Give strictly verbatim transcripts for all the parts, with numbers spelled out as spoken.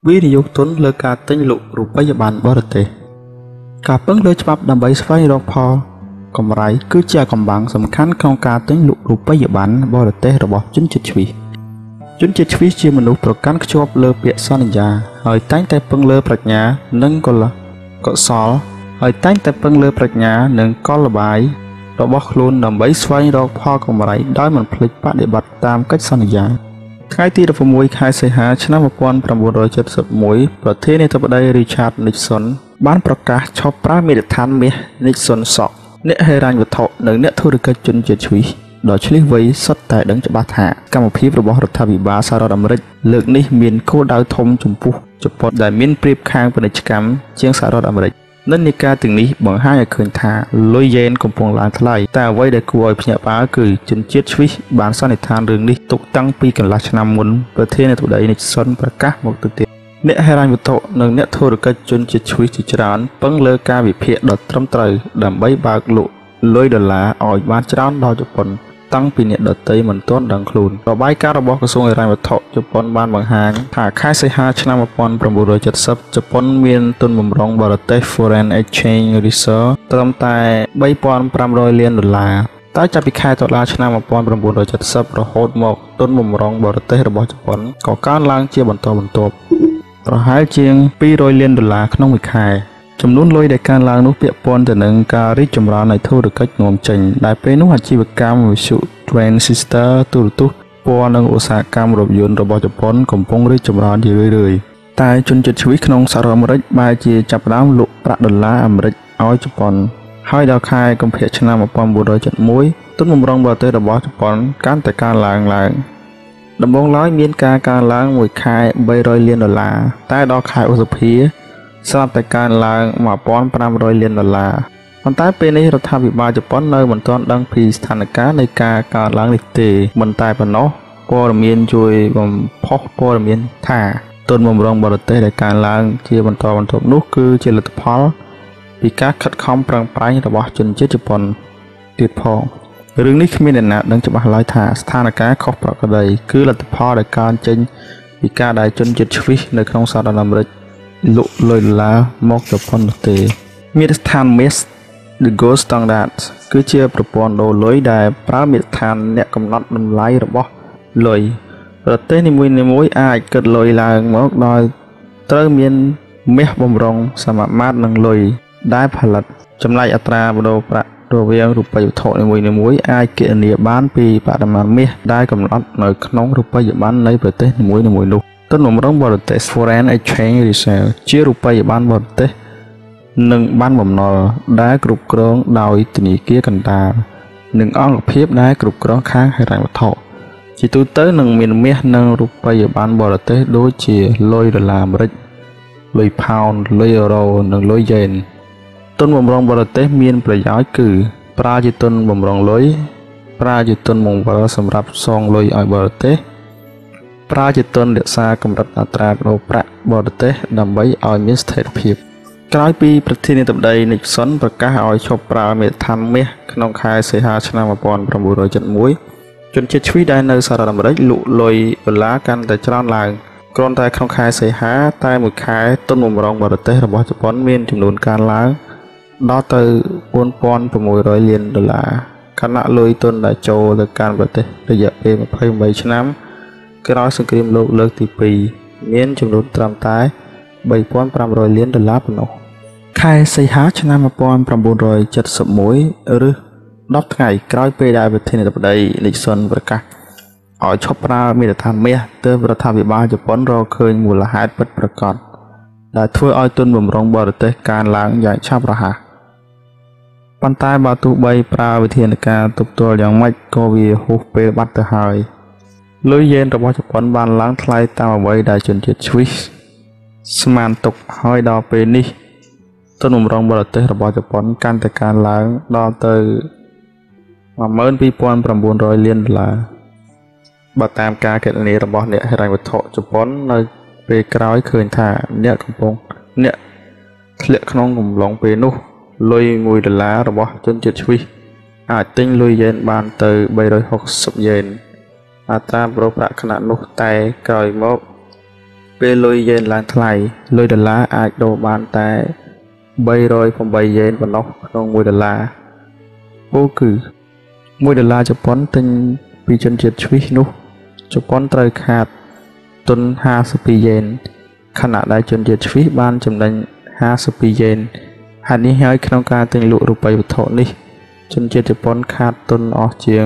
วินิยกตุนเลือกการตั้งลุรูปยาบาลบริเตการเพิ่งเลือกฉบับดำใบสไฟรอพอกำไรคือเจ้ากำบังสำคัญของการตั้งลุรูปยาบาลบริเตระบบจุนจิตชีวิจุนจิตชีวิเชื่อมนุษย์ประกันขจบเลือกเปียสัญญาหอยตั้งแต่เพิ่งเลือกปรัชญาหนึ่งก็ละก็สอลหอยตั้งแต่เพิ่งเลือกปรัชญาหนึ่งก็ระบายระบบคลุนดำใบสไฟรอพอกำไรได้มันพลิกปฏิบัติตามกัจสัญญาใครที่ระบบมวยใครเสียหายชนะมาปอนประมูลโดยจัดสบมวยประเทศในตะวันอริชาร์ดนิกสันบ้านประกาศชอบพระเมดิทันเมียนิกสันสอกเนื้อเฮรันวัตถุหนึ่งเนื้อธุรกิจจนเจ็ดชีวิตโดยชลิไว้สัตแต่ดังจะบาดหากรรมพิบระบบรัฐบิบาสารดำริเลือกนี้มีนโคดาวทมจุ่มพุจุดปอดได้มีนเปรียบข้างเป็นกิจกรรมเชียงสารดำรินั่นในการถึงนี้บางห้าอยากคืนทาลอยเย็นกำปองลานทลายแต่ไว้ได้กลัวพญาป้าคือจนเจ็ดชีวิตบานสันนิทานเรื่องนี้ตกตั้งปีกันราชนามุนประเทศในตัวใดในสนประกาศหมดตัวเตียเนื้อเฮรันวัตถุหนึ่งเนื้อธุรกิจจนเจ็ดชีวิตจิตรานเพิ่งเลิกการวิเพียดดตรมไตรดำใบบากลุลอยดอลลาร์ออยบ้านจานดาวจุปนตั้งปีเนดเตยเหมือนต้นดังคลูนต่อใบการระบบกระทรวงเฮรันวัตถุจุปนบ้านบางหางหากค่ายเสียหายชนะมาปอนประมูลโดยจัดซับจุปนเมียนต้นมุมรองบาร์เตฟอเรนเอ็กชแนนรีเซอร์ตรมตายใบปอนปรามรอยเลียนดอลลาร์ใต้จับปีค่ายตลาดชนะมาปอนประมูลโดยจัดซับระหดหมกต้นมุมรองบาร์เตระบบจุปนก่อการล้างเจียบนตัวบนตัวประหารเจียงปีรอยเลียนดอลลาร์ขนมวิคายจำนวนลอยในการล้างนุเปียปอนแต่หนึ่งการริจมราในธุรกิจนวมจังได้เป็นนุอาชีวกรรมวิชุทรนซิสเตอร์ตุรตุปอนังอุตสาหกรรมรถยนต์ระบบจับปอนกำปงริจมราอยู่เรื่อยๆแต่จนจุดชีวิตขนมสารอเมริกบายจีจับน้ำลุประดอลลาร์อเมริกเอาจับปอนให้ดาวคายกำเพชนะมาปอนบุตรจัดมุ้ยต้นมุมรองบาเตอร์ระบบจับปอนการแต่การล้างล้างดำรงร้อยมีนการการล้างมวยคายใบรอยเลียนดอลลาร์ใต้ดอกคายอุสพีสำหรับแต่การล้างมาปอนปรามรอยเลียนดอลลาร์มันใต้เป็นในรัฐบาลญี่ปุ่นในเหมือนตอนดังพีสถานการณ์ในการการล้างนิเตมันใต้ปนเนาะปอร์เมียนช่วยบ่มพอกปอร์เมียนท่าต้นบ่มรองบริเตในการล้างเชี่ยบรรทบรรทบนุคือเจริญพอลปีกาขัดคอมปรังปลายระบบจนเจ็ดญี่ปุ่นติดพอเรื่องนี้ขมิ้นหนาดังจะมาลายท่าสถานการณ์ขอบปรักใดคือรัฐพอลในการเจนปีกาได้จนเจ็ดชีวิตในครองสารนำริลุลอยลามอกญี่ปุ่นเตมีสถานเมสThe Gold Standard คือเชื่อประปอนโดยลอยได้พระมิตรทานเนี่ยกำหนดมันไล่ระบบลอยประเทศในมือในมวยอาจเกิดลอยลางมากน้อยเติมเมียนเมฆบำรองสามารถนั่งลอยได้ผลัดจำไรอัตราบโดประโดยเวียงรูปประยุทธ์ในมือในมวยอาจเกิดเนียบ้านปีปาดมาเมฆได้กำหนดในขนมรูปประยุทธ์บ้านในประเทศในมวยในมวยนุต้นหนุ่มร้องบอลเตส Foreign Exchange Reserve เชื่อรูปประยุทธ์บ้านบอลเตหนึ่งบ้านบ่มนอได้กรุบกรองดาวอิตนีเกียกันตาหนึ่งอ้องกับเพียบได้กรุบกรองค้างให้แรงวัตถุจิตุเตอร์หนึ่งมีนเมียหนึ่งรูปไปอยู่บ้านบอลเตอร์โดยเชียลอยดอลลาร์บริกลอยพาวน์ลอยยูโรหนึ่งลอยเยนต้นบ่มรองบอลเตอร์มีนประโยชน์คือปลาจิตุนบ่มรองลอยปลาจิตุนมงบอลสำหรับซองลอยไอบอลเตอร์ปลาจิตุนเดือดซากำลังอัตราโลประบอลเตอร์ดำไว้ไอมิสเทอร์เพียบกลายปีประเทศในตับใดนิกสันประกาศเอาชอบปลาเมทันเมฆขนมคายเสียหาชนะมาปอนประมูลโดยจัดมวยจนเจ็ดชีวิตได้ในสหรัฐอเมริกาลุลอยเวลากันแต่จานลางกรอนตายขนมคายเสียหาตายหมดคายต้นมุมรองบาร์เตอร์ระบบจะปอนเมียนจำนวนการล้างดอเตอร์ปนปอนประมูลร้อยเลียนดอลลาร์คณะลอยต้นได้โจในการบาร์เตอร์ระยะเป็นมาเพิ่มใบชนะกระไรสังเกตโลกเลิกตีปีเมียนจำนวนตามตายใบปอนประมาณร้อยเลียนดอลลาร์ปนอใครใส่หาชนะมาปอนประมูลโดยจัดสมวยหรือดอกไงกลายไปได้ประเทศในประเทศนิสสันประกาศอ๋อชอบปลามีแต่ทานเมียเติมประธานวิบาจะป้อนรอเคยมูลหายปิดประกาศได้ช่วยอ้อยต้นบ่มรองบอร์เตการล้างใหญ่ชาบระหะปันใต้บาตุใบปลาวิเทียนการตุบตัวอย่างไม่โกวีฮูเปบัตเตอร์ไฮลอยเย็นระบบจะป้อนบานล้างทลายตามไว้ได้จนเจ็ดชีวิตสมานตกห้อยดาวเป็นนี่ต้นหนุ่มรองบอลเตอร์ระบบจะป้อนการแต่การล้างดอเตอร์มาเมินปีปอนประมูลร้อยเลียนดอลลาร์บัตรตามการเกิดในระบบเนี่ยให้แรงวัตถุจะป้อนในเปกร้อยเคยถ่าเนี่ยกำปงเนี่ยเลี้ยขนมกลุ่มหลงเปนุลอยงุยดอลลาร์ระบบจนเจ็ดชีวิตอาจติ้งลอยเย็นบานเตอร์ใบร้อยหกสิบเยนอัตราโปรประขนาดนุแต่กลอยมก ปពេលលុយយេនឡើងថ្លៃលុយដុល្លារអាចដូរបានតែបីរយប្រាំបីយេនប៉ុណ្ណោះក្នុងមួយដុល្លារពោលគឺមួយដុល្លារជប៉ុនទិញពីជនជាតិស្វីសនោះជប៉ុនត្រូវខាតទុនห้าสิบពីរយេនខណៈដែលជនជាតិស្វីសបានចំណេញห้าสิบពីរយេនហេតុនេះហើយក្នុងការទិញលក់រូបិយវត្ថុនេះជនជាតិជប៉ុនខាតទុនអស់ជាង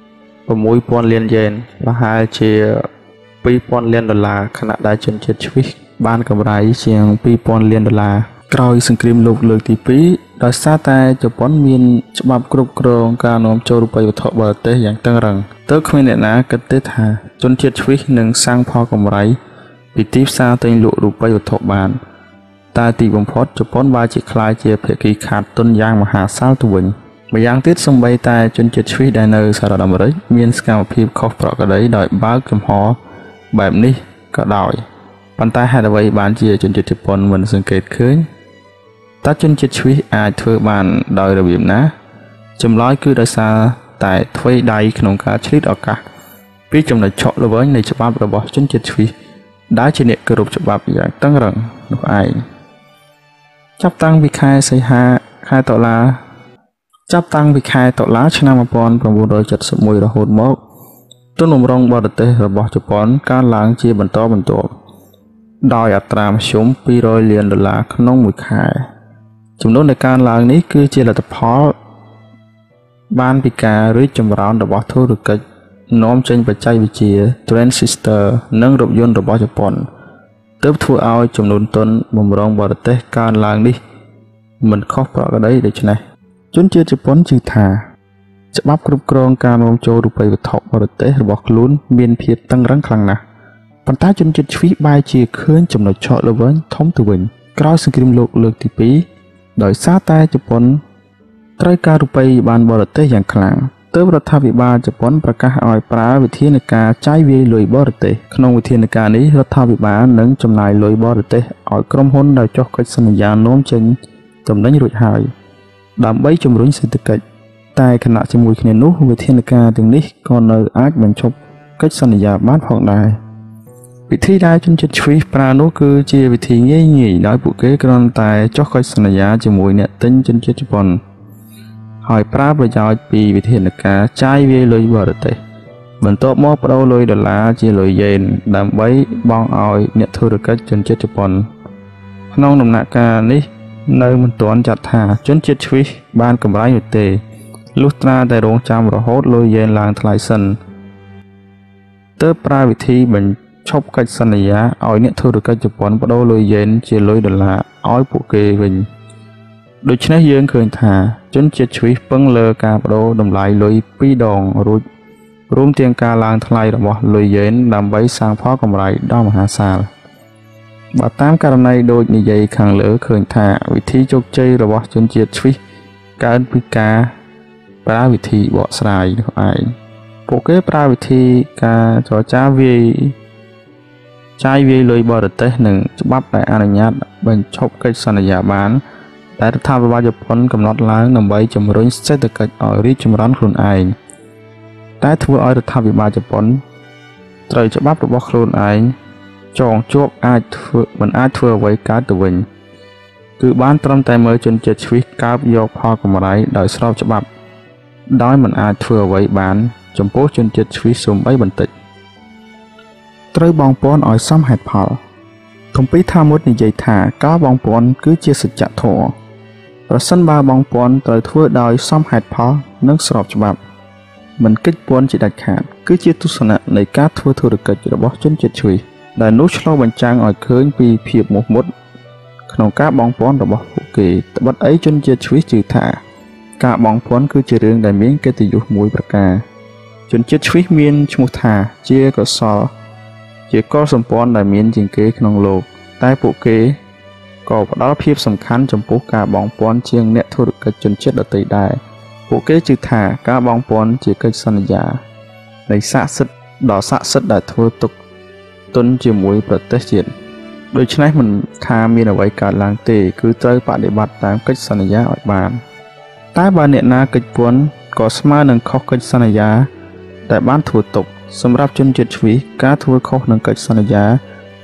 sáuពាន់លានយេនប្រហែលជាពីរពាន់លានដុល្លារខណៈដែលជនជាតិស្វីសបានកម្រៃជាងពីរពាន់លានដុល្លារក្រោយសង្គ្រាមលោកលើកទីពីរដោយសារតែជប៉ុនមានច្បាប់គ្រប់គ្រងការនាំចូលរូបិយវត្ថុបរទេសយ៉ាងតឹងរ៉ឹងទើបគ្មានអ្នកណាគិតទេថាជនជាតិស្វីសនឹងសាងផលកម្រៃពីទីផ្សារទិញលក់រូបិយវត្ថុបានតែទីបំផុតជប៉ុនបានជាខ្លាយជាភាគីខាតទុនយ៉ាងមហាសាលទៅវិញម្យ៉ាងទៀតសូម្បីតែជនជាតិស្វីសដែលនៅសហរដ្ឋអាមេរិកមានសកម្មភាពខុសប្រក្រតីដោយបើកចំហបែបនេះក៏ដោយប៉ុន្តែហេតុអ្វីបានជាជនជាតិជប៉ុនមិនសង្កេតឃើញតើជនជាតិស្វីសអាចធ្វើបានដោយរបៀបណាចម្លើយគឺដោយសារតែធ្វេសដៃក្នុងការឆ្លៀតឱកាសពីចំណុចឆក់ល្វែងនៃច្បាប់របស់ជនជាតិស្វីសដែលជាអ្នកគោរពច្បាប់យ៉ាងតឹងរ៉ឹងនោះឯងចាប់តាំងពីខែសីហាខែតុលាចាប់តាំងពីខែតុលាឆ្នាំmột nghìn chín trăm七十mộtរហូតមកទុនបម្រុងបរទេសរបស់ជប៉ុនកើនឡើងជាបន្តបន្ទាប់ដោយអត្រាមធ្យមពីរយលានដុល្លារក្នុងមួយខែចំនួននៃកើនឡើងនេះគឺជាលទ្ធផលបានពីការរីកចម្រើនរបស់ធុរកិច្ចនាំចេញបច្ចេកវិទ្យា transistor និងរថយន្តរបស់ជប៉ុនទើបធ្វើឲ្យចំនួនទុនបម្រុងបរទេសកើនឡើងនេះមិនខុសប្រក្រតីដូច្នេះជនជាតិជប៉ុនជឿថាច្បាប់គ្រប់គ្រងការនាំចូលរូបិយវត្ថុបរទេសរបស់ខ្លួនមានភាពតឹងរ៉ឹងខ្លាំងណាស់ប៉ុន្តែជនជាតិស្វីសបែរជាឃើញចំណុចឆក់ល្វែងធំទៅវិញក្រោយសង្គ្រាមលោកលើកទីពីរដោយសារតែជប៉ុនត្រូវការរូបិយប័ណ្ណបរទេសយ៉ាងខ្លាំងទើបរដ្ឋាភិបាលជប៉ុនប្រកាសឲ្យប្រើវិធានការចាយវាយលុយបរទេសក្នុងវិធានការនេះរដ្ឋាភិបាលនឹងចំណាយលុយបរទេសឲ្យក្រុមហ៊ុនដែលចុះកិច្ចសន្យានាំចេញទំនិញរួចហើយដើម្បីជំរុញសេដ្ឋកិច្ចតែខណៈជាមួយគ្នានោះវិធានការទាំងនេះក៏នៅអាចបញ្ឈប់កិច្ចសន្យាបានផងដែរវិធីដែលជនជាតិស្វីសប្រើនោះគឺជាវិធីងាយងាយដោយពួកគេគ្រាន់តែចុះកិច្ចសន្យាជាមួយអ្នកទិញជនជាតិជប៉ុនហើយប្រើប្រយោជន៍ពីវិធានការចាយវាយលុយបរទេសបន្ទាប់មកបដូរលុយដុល្លារជាលុយយេនដើម្បីបង់ឲ្យអ្នកធុរកិច្ចជនជាតិជប៉ុនក្នុងដំណាក់កាលនេះនៅមិនទាន់ចាត់ថាជនជាតិស្វីសបានកម្រៃនោះទេលុះត្រាតែរងចាំរហូតលុយយេនឡើងថ្លៃសិនទើបប្រើវិធីបញ្ឈប់កិច្ចសន្យាឲ្យអ្នកធុរកិច្ចជប៉ុនបដូរលុយយេនជាលុយដុល្លារឲ្យពួកគេវិញដូច្នេះយើងឃើញថាជនជាតិស្វីសពឹងលើការបដូរតម្លៃលុយពីរដងរួចរួមទាំងការឡើងថ្លៃរបស់លុយយេនដើម្បីសាងផលកម្រៃដ៏មហាសាលបើតាមករណីដូចនិយាយខាងលើឃើញថាវិធីជោគជ័យរបស់ជនជាតិស្វីសកើតពីការប្រើវិធីបកស្រាយនោះឯងពួកគេប្រើវិធីការចរចាវាយចាយវាយលុយបរទេសនិងច្បាប់ដែលអនុញ្ញាតបញ្ឈប់កិច្ចសន្យាបានដែលរដ្ឋាភិបាលជប៉ុនកំណត់ឡើងដើម្បីជំរុញសេដ្ឋកិច្ចឲ្យរីកចម្រើនខ្លួនឯងតែធ្វើឲ្យរដ្ឋាភិបាលជប៉ុនត្រូវច្បាប់របស់ខ្លួនឯងចងជាប់អាចធ្វើមិនអាចធ្វើអ្វីកើតទៅវិញគឺបានត្រឹមតែមើលជនជាតិស្វីសកើបយកផលកម្រៃដោយស្របច្បាប់ដោយមិនអាចធ្វើអ្វីបានចំពោះជនជាតិស្វីសសូម្បីបន្តិចត្រូវបងប្អូនឲ្យសមហេតុផលគម្ពីរថាមុតនិយាយថាការបងប្អូនគឺជាសច្ចធម៌ប្រសិនបើបងប្អូនត្រូវធ្វើដោយសមហេតុផលនិងស្របច្បាប់មិនកិច្ចពន្ធជាដាច់ខាតគឺជាទស្សនៈនៃការធ្វើធុរកិច្ចរបស់ជនជាតិស្វីសដែលនោះឆ្លុះបញ្ចាំងឲ្យឃើញពីភាពមោះមុតក្នុងការបងប្អូនរបស់ពួកគេត្បិតអីជនជាតិស្វីសជឿថាការបងប្អូនគឺជារឿងដែលមានកិត្តិយសមួយប្រការជនជាតិស្វីសមានឈ្មោះថាជាកុសលជាកុលសម្ព័ន្ធដែលមានជាងគេក្នុងលោកតែពួកគេក៏ផ្ដល់ភាពសំខាន់ចំពោះការបងប្អូនជាងអ្នកធុរកិច្ចជនជាតិដទៃដែរពួកគេជឿថាការបងប្អូនជាកិច្ចសន្យានៃស័ក្តិសិទ្ធិដ៏ស័ក្តិសិទ្ធិដែលធ្វើទុកទុនជាមួយប្រទេសជាតិដូច្នេះមិនថាមានអ្វីកើតឡើងទេគឺត្រូវបដិបត្តិតាមកិច្ចសន្យាឲ្យបានតែបើអ្នកណាកិច្ចពន្ធក៏ស្មើនឹងខុសកិច្ចសន្យាដែលបានធ្វើទុកសម្រាប់ជនជាតិស្វីសការធ្វើខុសនឹងកិច្ចសន្យា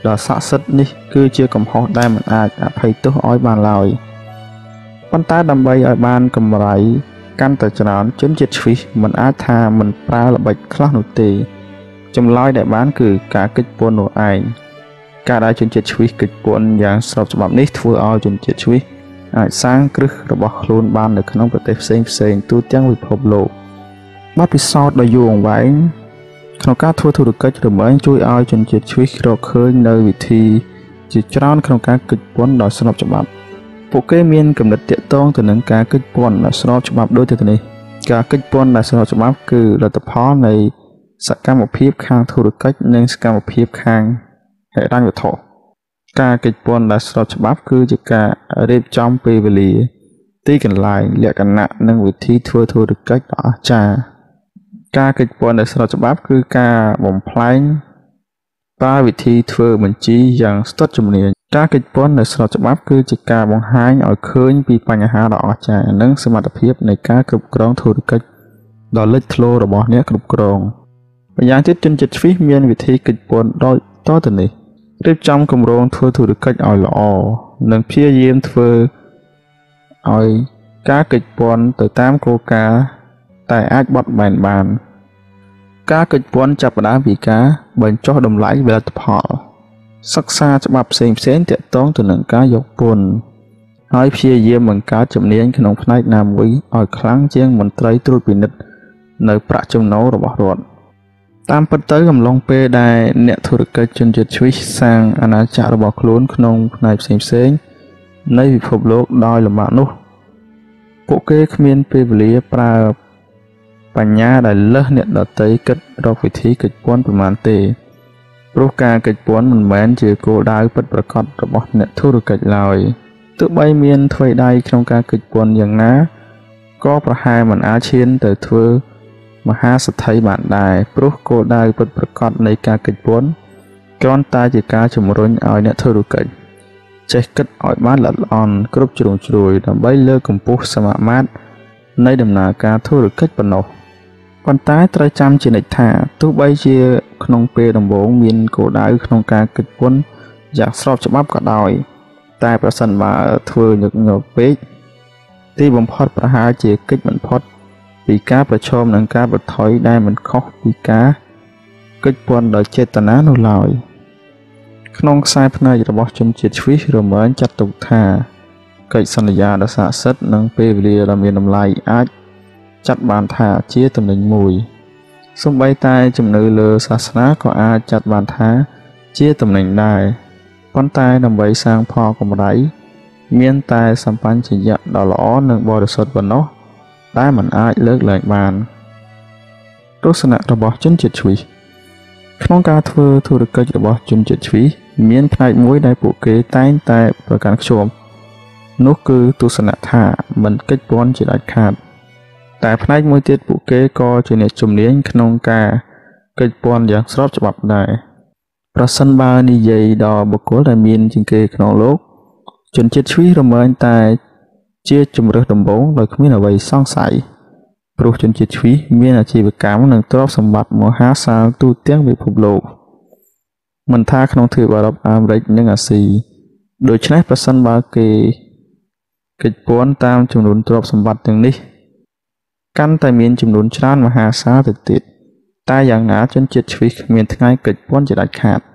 ដ៏ស័ក្តិសិទ្ធិនេះគឺជាកំហុសដែលមិនអាចអភ័យទោសឲ្យបានឡើយប៉ុន្តែដើម្បីឲ្យបានកម្រៃកាន់តែច្រើនជនជាតិជ្វីសមិនអាចថាមិនប្រើល្បិចខ្លះនោះទេចម្លើយដែលបានគឺការកិច្ចពន្ធនោះឯងការដែលជនជាតិជ្វីសកិច្ចពន្ធយ៉ាងស្របច្បាប់នេះធ្វើឲ្យជនជាតិជ្វីសអាចសាងគ្រឹះរបស់ខ្លួនបាននៅក្នុងប្រទេសផ្សេងផ្សេងទូទាំងពិភពលោកបទពិសោធន៍ដ៏យូរអង្វែងក្នុងការធ្វើធុរកិច្ចរមែងជួយឲ្យជនជាតិជ្វីសរកឃើញនៅវិធីជាច្រើនក្នុងការកិច្ចពន្ធដោយស្របច្បាប់ពួកគេមានគំនិតតាក់ទងទៅនឹងការកិច្ចពន្ធដោយស្របច្បាប់ដូចទៅនេះការកិច្ចពន្ធដោយស្របច្បាប់គឺលទ្ធផលនៃសកម្មភាពខាងធុរកិច្ចនិងសកម្មភាពខាងហិរញ្ញវត្ថុការកិច្ចពន្ធដោយស្របច្បាប់គឺជាការរៀបចំពេលវេលាទីកន្លែងលក្ខណៈនិងវិធីធ្វើធុរកិច្ចដ៏អស្ចារ្យការកិច្ចពន្ធដោយស្របច្បាប់គឺការបំប្លែងប្រើវិធីធ្វើបញ្ជីយ៉ាងស្ទាត់ជំនាញការកិច្ចពន្ធដោយស្របច្បាប់គឺជាការបង្ហាញឲ្យឃើញពីបញ្ហាដ៏អស្ចារ្យនិងសមត្ថភាពនៃការគ្រប់គ្រងធុរកិច្ចដ៏លេចធ្លោរបស់អ្នកគ្រប់គ្រងម្យ៉ាងទៀតជនជាតិជ្វីសមានវិធីកិច្ចពន្ធដោយតទៅនេះរៀបចំគម្រោងធ្វើធុរកិច្ចឲ្យល្អនិងព្យាយាមធ្វើឲ្យការកិច្ចពន្ធទៅតាមគោលការណ៍តែអាចបត់បែនបានការកិច្ចពន្ធចាប់ផ្ដើមពីការបញ្ចុះតម្លៃផលិតផលសិក្សាច្បាប់ផ្សេងផ្សេងទាក់ទងទៅនឹងការយកពន្ធហើយព្យាយាមបង្កើតជំនាញក្នុងផ្នែកណាមួយឲ្យខ្លាំងជាងមន្ត្រីត្រួតពិនិត្យនៅប្រាក់ចំណូលរបស់រដ្ឋតាមពិតទៅកំឡុងពេលដែលអ្នកធុរកិច្ចជនជាតិជ្វីសសាងអាណាចក្ររបស់ខ្លួនក្នុងផ្នែកផ្សេងផ្សេងនៃពិភពលោកដោយលំបាកនោះពួកគេគ្មានពេលវេលាប្រើបញ្ញាដែលលើសអ្នកដទៃគិតរកវិធីកិច្ចពន្ធប្រមាណទេព្រោះការកិច្ចពន្ធមិនមែនជាគោលដៅពិតប្រាកដរបស់អ្នកធុរកិច្ចឡើយទោះបីមានថ្វីដៃក្នុងការកិច្ចពន្ធយ៉ាងណាក៏ប្រហែលមិនអាចឈានទៅធ្វើមហាសទ្ធិបានដែរព្រោះគោលដៅពិតប្រាកដនៃការកិច្ចពន្ធគ្រាន់តែជាការជំរុញឲ្យអ្នកធុរកិច្ចចេះគិតឲ្យបានល្អិតល្អន់គ្រប់ជ្រុងជ្រោយដើម្បីលើកកម្ពស់សមាមាត្រនៃដំណើរការធុរកិច្ចប៉ុណ្ណោះប៉ុន្តែត្រូវចាំជានិច្ចថាទោះបីជាក្នុងពេលដំបូងមានគោលដៅក្នុងការកិច្ចពន្ធយ៉ាងស្របច្បាប់ក៏ដោយតែប្រសិនបើធ្វើញឹកញាប់ពេកទីបំផុតប្រហែលជាកិច្ចមិនផុតពីការប្រឈមនឹងការបន្ថយដែលមិនខុសពីការកិច្ចពន្ធដោយចេតនានោះឡើយក្នុងខ្សែភ្នែករបស់ជនជាតិជ្វីសរមែងចាត់ទុកថាកិច្ចសន្យាដ៏ស័ក្តិសិទ្ធិនិងពេលវេលាដ៏មានតម្លៃអាចចាត់បានថាជាតំណែងមួយសូម្បីតែជំនឿលើសាសនាក៏អាចចាត់បានថាជាតំណែងដែរប៉ុន្តែដើម្បីសាងផលកម្រៃមានតែសម្បញ្ញៈដ៏ល្អនិងបរិសុទ្ធប៉ុណ្ណោះដែលមិនអាចលើកលែងបានទស្សនៈរបស់ជនជាតិជ្វីសក្នុងការធ្វើធុរកិច្ចរបស់ជនជាតិជ្វីសមានផ្នែកមួយដែលពួកគេតែងតែប្រកាន់ខ្ជាប់នោះគឺទស្សនៈថាមិនកិច្ចពន្ធជាដាច់ខាតតែផ្នែកមួយទៀតពួកគេក៏ជាអ្នកជំនាញក្នុងការកិច្ចពន្ធយ៉ាងស្របច្បាប់ដែរប្រសិនបើនិយាយដល់បុគ្គលដែលមានជាងគេក្នុងលោកជនជាតិជ្វីសរមែងតែជាជំរើសដំបូងដោយគ្មានអ្វីសង្ស័យព្រោះជនជាតិជ្វីសមានអាជីវកម្មនិងទ្រព្យសម្បត្តិមហាសាលទូទាំងពិភពលោកមិនថាក្នុងទ្វីបអឺរ៉ុបអាមេរិកនិងអាស៊ីដូច្នេះប្រសិនបើគេកិច្ចពន្ធតាមចំនួនទ្រព្យសម្បត្តិទាំងនេះកាន់តែមានចំនួនច្រើនមហាសាលទៅទៀតតែយ៉ាងណាជនជាតិជ្វីសគ្មានថ្ងៃកិច្ចពន្ធជាដាច់ខាត